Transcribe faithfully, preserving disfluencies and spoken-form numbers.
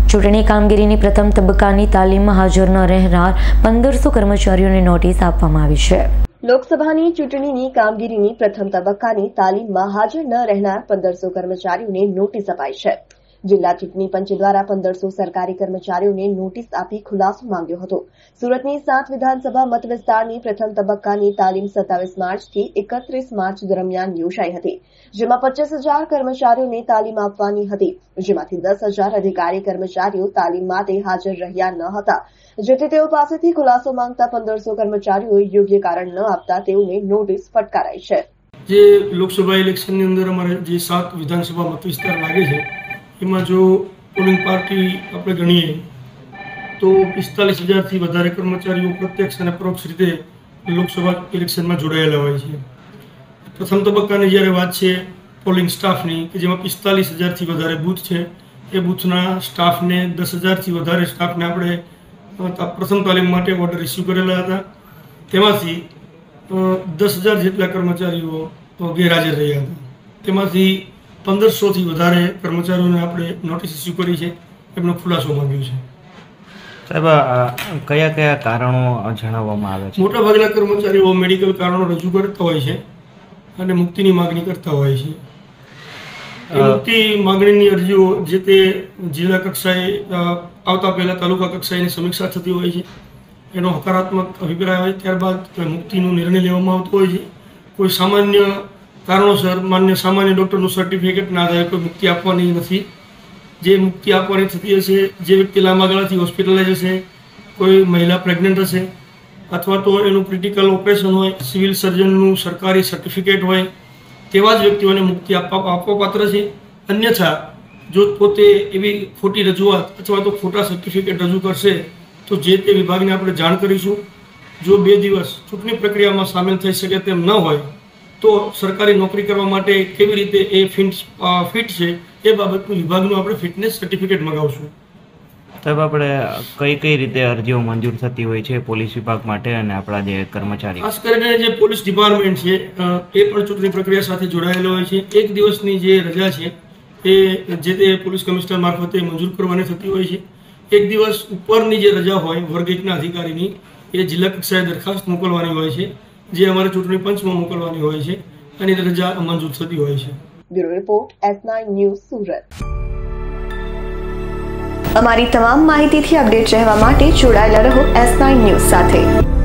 ચૂંટણી કામગીરીની પ્રથમ તબક્કાની તાલીમમાં હાજર ન રહેનાર પંદરસો કર્મચારીઓને નોટિસ આપવામાં આવી છે। લોકસભાની ચૂંટણીની કામગીરીની પ્રથમ તબક્કાની તાલીમમાં હાજર ન રહેનાર પંદરસો કર્મચારીઓને નોટિસ અપાઈ છે। જિલ્લા ચૂંટણી પંચ દ્વારા પંદરસો સરકારી કર્મચારીઓને નોટિસ આપી ખુલાસો માંગ્યો હતો। સુરતની સાત વિધાનસભા મત વિસ્તારની પ્રથમ તબક્કાની તાલીમ સત્તાવીસ માર્ચથી એકત્રીસ માર્ચ દરમિયાન યોજાઈ હતી, જેમાં પચીસ હજાર કર્મચારીઓને તાલીમ આપવાની હતી, જેમાંથી દસ હજાર અધિકારી કર્મચારીઓ તાલીમ માટે હાજર રહ્યા ન હતા, જેથી તેઓ પાસેથી ખુલાસો માંગતા પંદરસો કર્મચારીઓએ યોગ્ય કારણ ન આપતા તેઓને નોટિસ ફટકારાઈ છે। જે લોકસભા ઇલેક્શનની અંદર અમારે જે સાત વિધાનસભા મત વિસ્તાર લાગે છે એમાં જો પોલિંગ પાર્ટી આપણે ગણીએ તો પિસ્તાલીસ હજારથી વધારે કર્મચારીઓ પ્રત્યક્ષ અને પરોક્ષ રીતે લોકસભા ઇલેક્શનમાં જોડાયેલા હોય છે। પ્રથમ તબક્કાની જ્યારે વાત છે પોલિંગ સ્ટાફની, કે જેમાં પિસ્તાલીસ હજારથી વધારે બૂથ છે, એ બૂથના સ્ટાફને દસ હજારથી વધારે સ્ટાફને આપણે પ્રથમ તાલીમ માટે ઓર્ડર ઇસ્યુ કરેલા હતા। તેમાંથી દસ હજાર જેટલા કર્મચારીઓ ગેરહાજર રહ્યા હતા। તેમાંથી પંદરસોથી વધારે કર્મચારીઓને આપણે નોટિસ ઇસ્યુ કરી છે, એમનો ખુલાસો માંગ્યો છે। સાહેબ, કયા કયા કારણો જણાવવામાં આવે છે? મોટાભાગના કર્મચારીઓ મેડિકલ કારણો રજૂ કરતા હોય છે અને મુક્તિની માગણી કરતા હોય છે। એ મુક્તિ માગણીની અરજીઓ જે તે જિલ્લા કક્ષાએ આવતા પહેલા તાલુકા કક્ષાએની સમીક્ષા થતી હોય છે, એનો હકારાત્મક અભિપ્રાય હોય ત્યારબાદ મુક્તિનો નિર્ણય લેવામાં આવતો હોય છે। કોઈ સામાન્ય કારણોસર માન્ય સામાન્ય ડૉક્ટરનું સર્ટિફિકેટના આધારે કોઈ મુક્તિ આપવાની નથી। જે મુક્તિ આપવાની થતી હશે, જે વ્યક્તિ લાંબા ગાળાથી હોસ્પિટલાઇઝ હશે, કોઈ મહિલા પ્રેગ્નન્ટ હશે, અથવા તો એનું ક્રિટિકલ ઓપરેશન હોય, સિવિલ સર્જનનું સરકારી સર્ટિફિકેટ હોય, તેવા જ વ્યક્તિઓને મુક્તિ આપવા આપવાપાત્ર છે। અન્યથા જો પોતે એવી ખોટી રજૂઆત અથવા તો ખોટા સર્ટિફિકેટ રજૂ કરશે તો જે તે વિભાગને આપણે જાણ કરીશું। જો બે દિવસ ચૂંટણી પ્રક્રિયામાં સામેલ થઈ શકે તેમ ન હોય તો સરકારી નોકરી કરવા માટે કેવી રીતે એ ફિટ ફિટ છે એ બાબતનું વિભાગનું આપણે ફિટનેસ સર્ટિફિકેટ મંગાવશું। સાહેબ, આપણે કઈ કઈ રીતે અરજીઓ મંજૂર થતી હોય છે પોલીસ વિભાગ માટે અને આપણા જે કર્મચારી, ખાસ કરીને જે પોલીસ ડિપાર્ટમેન્ટ છે એ પણ ચૂંટણી પ્રક્રિયા સાથે જોડાયેલો હોય છે। એક દિવસની જે રજા છે એ જે તે પોલીસ કમિશનર મારફતે મંજૂર કરવાની થતી હોય છે। એક દિવસ ઉપરની જે રજા હોય વર્ગ એકના અધિકારીની, એ જિલ્લા કક્ષાએ દરખાસ્ત મોકલવાની હોય છે, જે અમારે ચૂંટણી પંચમાં મોકલવાની હોય છે અને રજા મંજૂર થતી હોય છે। Bureau report S nine news Surat. અમારી તમામ માહિતીથી અપડેટ રહેવા માટે જોડાયેલા રહો એસ નાઇન ન્યૂઝ સાથે।